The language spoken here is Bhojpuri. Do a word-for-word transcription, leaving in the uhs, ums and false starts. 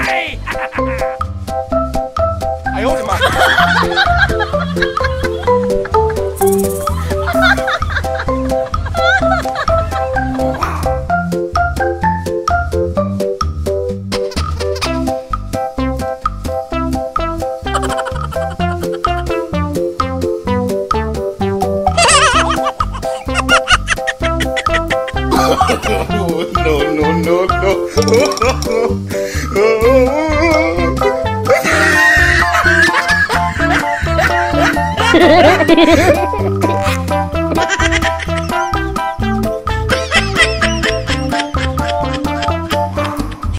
哎呦我的妈！No, no, no, no.